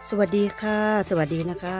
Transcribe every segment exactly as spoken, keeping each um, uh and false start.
สวัสดีค่ะสวัสดีนะคะ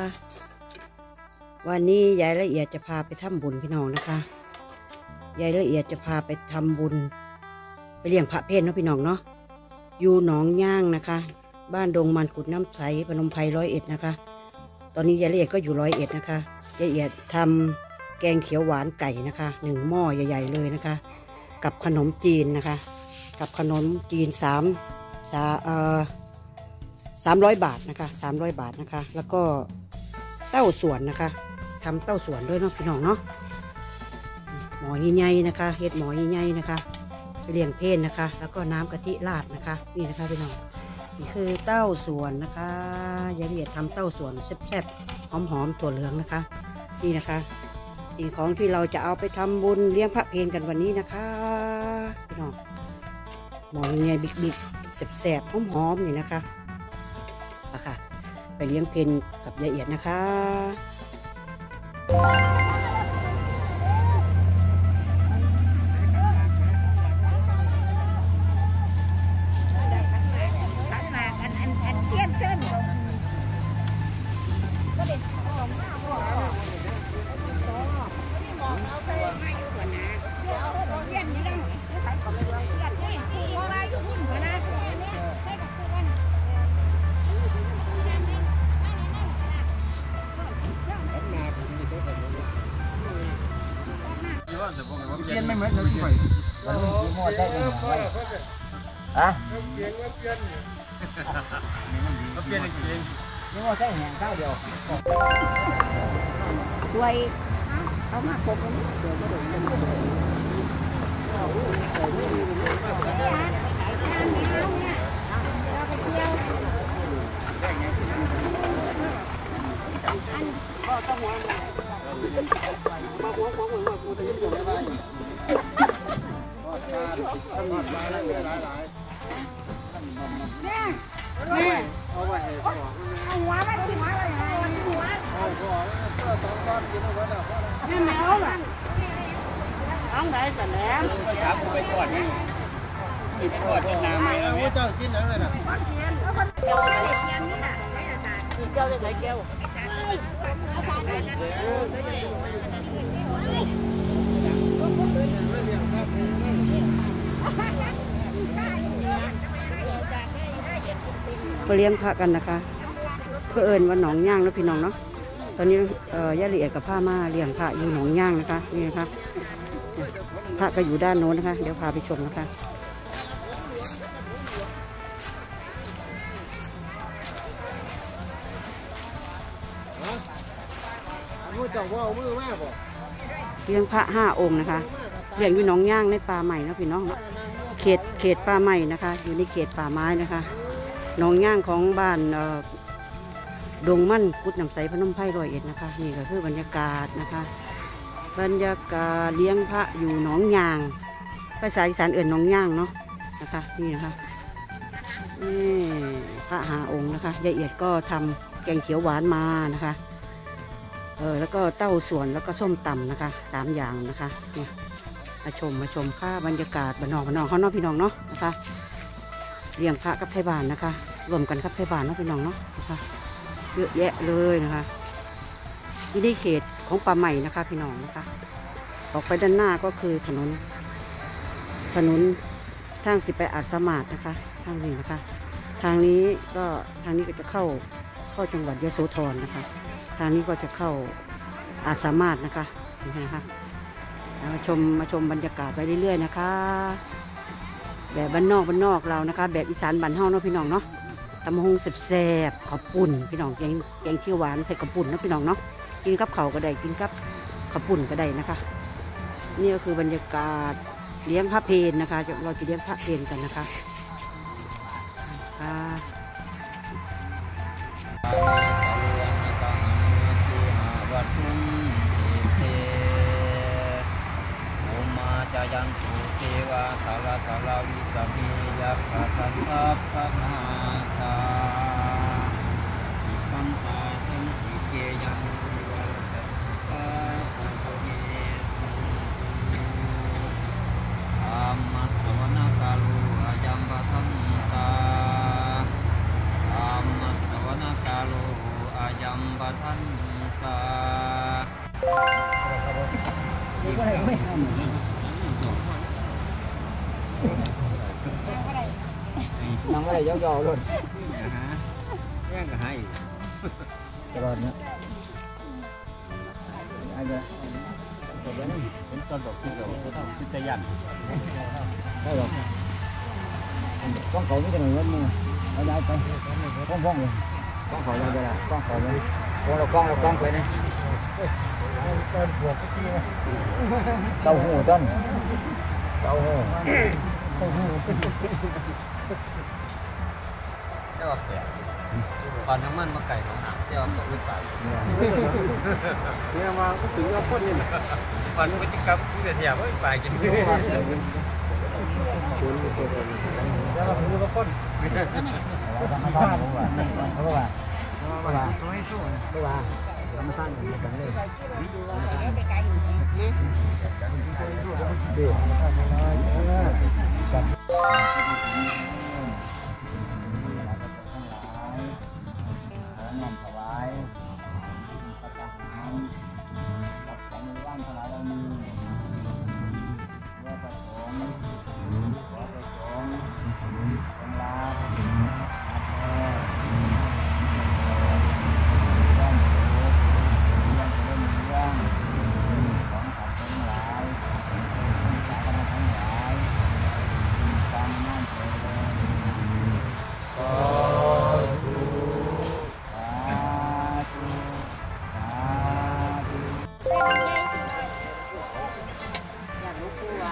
วันนี้ยายละเอียดจะพาไปทำบุญพี่น้องนะคะยายละเอียดจะพาไปทำบุญไปเลี้ยงพระเพศเนาะพี่น้องเนาะอยู่หนองย่างนะคะบ้านดงมันกุดน้ำใสพนมไพรร้อยเอ็ดนะคะตอนนี้ยายละเอียดก็อยู่ร้อยเอ็ดนะคะยายละเอียดทำแกงเขียวหวานไก่นะคะหนึ่งหม้อใหญ่ๆเลยนะคะกับขนมจีนนะคะกับขนมจีนสามสาเอ่อสามร้อยบาทนะคะสามร้อยบาทนะคะแล้วก็เต้าส่วนนะคะทำเต้าส่วนด้วยเนาะพี่น้องเนาะหมอใหญ่ๆนะคะเห็ดหมอใหญ่ๆนะคะไปเลี้ยงเพศนะคะแล้วก็น้ำกะทิราดนะคะนี่นะคะพี่น้องนี่คือเต้าส่วนนะคะยายละเอียดทำเต้าส่วนแซ่บๆหอมๆถั่วเหลืองนะคะนี่นะคะสิ่งของที่เราจะเอาไปทำบุญเลี้ยงพระเพลกันวันนี้นะคะพี่น้องหมอใหญ่บิ๊กๆแซ่บๆหอมๆนี่นะคะค่ะไปเลี้ยงเพนกับยายละเอียดนะคะเปลี่ยนไม่เหมือนเราที่ไปมันมีกี่หม้อได้ยังไงอ่ะเปลี่ยนว่าเปลี่ยนเปลี่ยนเปลี่ยนนี่ว่าใช่แห่งข้าวเดียวช่วยเขามาปกนี้เดี๋ยวก็โดนเงินก็โดนก็ต้องหัวมาหัวหัวหัวหัวตัวนี้อยู่ได้ไหมทอดปลาหลายหลายหลายเนี่ยเนี่ยเอาไว้เอาหัวไว้ที่หัวไว้ที่หัวเอาหัวก็สองก้อนกินเอาไว้แล้วนี่แมวล่ะน้องไหนแต่แหลมจับไปก่อนนี่อีกก่อนเป็นน้ำไหมเอาเจ้ากินอะไรน่ะเจ้าเลยเกี๊ยวนี่น่ะเจ้าเลยใส่เกี๊ยวก็เลี้ยงพระกันนะคะเพื่อเอิญว่าหนองย่างแล้วพี่น้องเนาะตอนนี้เอ่อยายละเอียดกับผ้ามาเลี้ยงพระอยู่หนองย่างนะคะนี่นะคะพระก็อยู่ด้านโน้นนะคะเดี๋ยวพาไปชมนะคะเลี้ยงพระห้าองค์นะคะเลี้ยงอยู่หนองย่างในป่าใหม่นะพี่น้องเนาะเขตเขตป่าใหม่นะคะอยู่ในเขตป่าไม้นะคะหนองย่างของบ้านดงมั่นกุดน้ำใสพนมไพรร้อยเอ็ดนะคะนี่ก็คือบรรยากาศนะคะบรรยากาศเลี้ยงพระอยู่หนองย่างภาษาอีสานเอื่นหนองย่างเนาะนะคะนี่นะคะนี่พระห้าองค์นะคะยายละเอียดก็ทำแกงเขียวหวานมานะคะเออแล้วก็เต้าส่วนแล้วก็ส้มตำนะคะสามอย่างนะคะเนี่ยมาชมมาชมค่าบรรยากาศบ้านนอกบ้านนอกเขาเนาะพี่น้องเนาะนะคะเลี้ยงพระกับไทยบ้านนะคะรวมกันกับไทยบ้านเนาะพี่น้องเนาะนะคะเยอะแยะเลยนะคะที่นี่เขตของป่าใหม่นะคะพี่น้องนะคะออกไปด้านหน้าก็คือถนนถนนทางสิไปอาจสมาร์ทนะคะทางนี้นะคะทางนี้ก็ทางนี้ก็จะเข้าเข้าจังหวัดยโสธรนะคะทางนี้ก็จะเข้าอาจสามารถนะคะนี่นะคะมาชมมาชมบรรยากาศไปเรื่อยๆนะคะแบบบ้านนอกบ้านนอกเรานะคะแบบอีสานบ้านเฮาเนาะพี่น้องเนาะตำมะฮงแซ่บๆข้าวปุ่นพี่น้องแกงแกงเขียวหวานใส่ข้าวปุ่นนะพี่น้องเนาะกินกับข้าวก็ได้กินกับข้าวปุ่นก็ได้นะคะนี่ก็คือบรรยากาศเลี้ยงพระเพลนะคะเราจะเลี้ยงพระเพลกันนะคะค่ะจายันตุเทวาทาราทาราวิสามียักษ์สันตัพพนาคาปัญหาสันติเกยังวิวัลเตปะปุโตเมอามัสสวนากาลุอายัมปะสัมตาอามัสสวนปทันตาน้ำอะไรย่อๆเลยแย่งกันให้ตลอดเนี่ยไอ้เด้อเป็นต้นดอกที่เราต้องพิจารณาได้หรอกต้องเขาไม่จะหน่อยว่ามึงเอาได้ไปป้องป้องเลยป้องเขาเลยเดี๋ยวป้องเขาเลยป้องเราป้องเราป้องไปนะเต้าหู้ต้นเต้าหู้เต้าหู้เจ้าแก่ก่อนน้ำมันมาไก่ของหางเจ้าตกขึ้นไปเนี่ยมาก็ถึงเอาพ่นนี่แหละก่อนมันก็จะกลับที่เสียว่าไปกินไม่ได้แล้วเราถึงก็พ่นเราทำมาบ้านเพราะว่าเพราะว่าเพราะว่าต้องให้สู้เพราะว่าทำมาบ้านมันจะเลยดีจับน้ำถวายพระทหารรับของในว่านถวายเรามีว่าประสงค์ขอประสงค์จงลาอาเทย่อมถูกย่อมจะได้มีเรื่องของขัดทั้งหลายสาธารณทั้งหลายตามน้ำเถิดสาธุสาธุสาธุอยากรู้กูว่า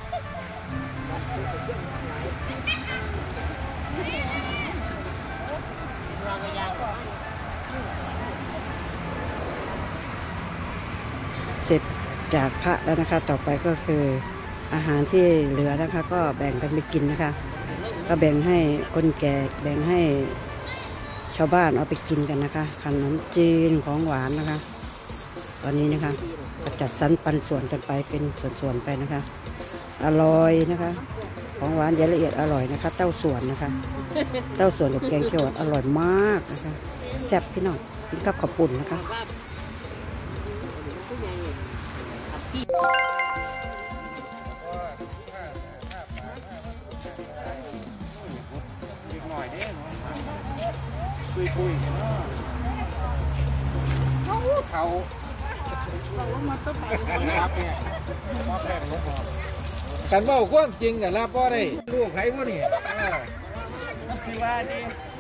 เสร็จจากพระแล้วนะคะ ต่อไปก็คืออาหารที่เหลือนะคะ ก็แบ่งกันไปกินนะคะ ก็แบ่งให้คนแก่แบ่งให้ชาวบ้านเอาไปกินกันนะคะขนมจีนของหวานนะคะ ตอนนี้นะคะจัดสรรปันส่วนกันไปเป็นส่วนๆไปนะคะ อร่อยนะคะ ของหวานอย่าละเอียดอร่อยนะคะ เต้าส่วนนะคะ เต้าส่วนกับแกงเขียวหวานอร่อยมากนะคะแซ่บพี่น้องกินกับข้าวปุ่นนะคะหน่อยดิคุยคุยเขาเขามาต้องไปรับเนี่ยมาแพงลงพอกันว่าความจริงกับลาบก็ได้ลูกใครพวกนี้นับสิว่าดิ